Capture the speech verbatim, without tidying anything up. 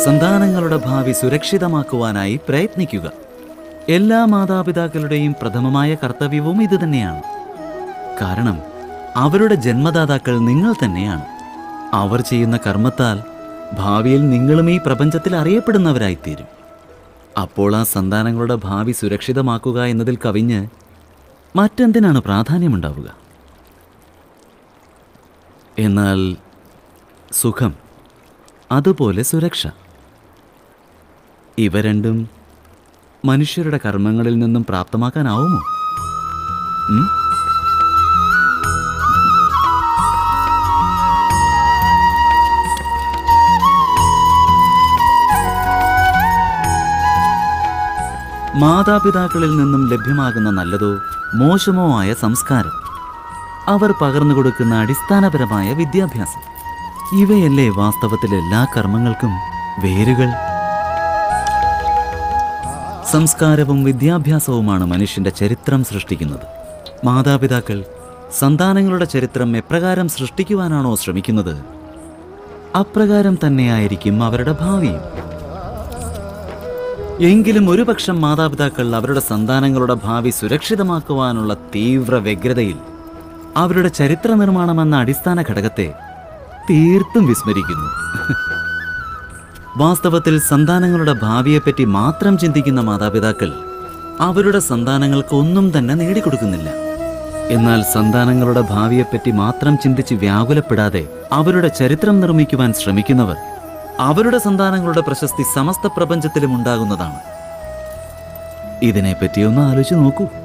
സന്താനങ്ങളുടെ ഭാവി സുരക്ഷിതമാക്കുവാനായി പ്രയത്നിക്കുക. എല്ലാ മാതാപിതാക്കളുടെയും പ്രഥമമായ കർത്തവ്യവും ഇതുതന്നെയാണ്. കാരണം അവരുടെ ജന്മദാതാക്കൾ നിങ്ങൾ തന്നെയാണ്. അവർ ചെയ്യുന്ന കർമ്മത്താൽ ഭാവിയിൽ നിങ്ങളും ഈ പ്രപഞ്ചത്തിൽ അറിയപ്പെടുന്നവരായിത്തീരും. അപ്പോൾ ആ സന്താനങ്ങളുടെ ഭാവി സുരക്ഷിതമാക്കുക എന്നതിൽ കവിഞ്ഞ് മറ്റെന്തിനാണ് പ്രാധാന്യമുണ്ടാവുക? എന്നാൽ സുഖം, അതുപോലെ സുരക്ഷ, ഇവ രണ്ടും മനുഷ്യരുടെ കർമ്മങ്ങളിൽ നിന്നും പ്രാപ്തമാക്കാനാവുമോ? മാതാപിതാക്കളിൽ നിന്നും ലഭ്യമാകുന്ന നല്ലതോ മോശമോ ആയ സംസ്കാരം, അവർ പകർന്നു കൊടുക്കുന്ന അടിസ്ഥാനപരമായ വിദ്യാഭ്യാസം, ഇവയല്ലേ വാസ്തവത്തിൽ എല്ലാ കർമ്മങ്ങൾക്കും വേരുകൾ? സംസ്കാരവും വിദ്യാഭ്യാസവുമാണ് മനുഷ്യന്റെ ചരിത്രം സൃഷ്ടിക്കുന്നത്. മാതാപിതാക്കൾ സന്താനങ്ങളുടെ ചരിത്രം എപ്രകാരം സൃഷ്ടിക്കുവാനാണോ ശ്രമിക്കുന്നത്, അപ്രകാരം തന്നെയായിരിക്കും അവരുടെ ഭാവിയും. എങ്കിലും ഒരുപക്ഷം മാതാപിതാക്കൾ അവരുടെ സന്താനങ്ങളുടെ ഭാവി സുരക്ഷിതമാക്കുവാനുള്ള തീവ്ര വ്യഗ്രതയിൽ അവരുടെ ചരിത്ര നിർമ്മാണമെന്ന അടിസ്ഥാന ഘടകത്തെ തീർത്തും വിസ്മരിക്കുന്നു. വാസ്തവത്തിൽ സന്താനങ്ങളുടെ ഭാവിയെപ്പറ്റി മാത്രം ചിന്തിക്കുന്ന മാതാപിതാക്കൾ അവരുടെ സന്താനങ്ങൾക്ക് ഒന്നും തന്നെ നേടിക്കൊടുക്കുന്നില്ല. എന്നാൽ സന്താനങ്ങളുടെ ഭാവിയെപ്പറ്റി മാത്രം ചിന്തിച്ച് വ്യാകുലപ്പെടാതെ അവരുടെ ചരിത്രം നിർമ്മിക്കുവാൻ ശ്രമിക്കുന്നവർ, അവരുടെ സന്താനങ്ങളുടെ പ്രശസ്തി സമസ്ത പ്രപഞ്ചത്തിലും ഉണ്ടാകുന്നതാണ്. ഇതിനെപ്പറ്റി ഒന്ന് ആലോചിച്ച് നോക്കൂ.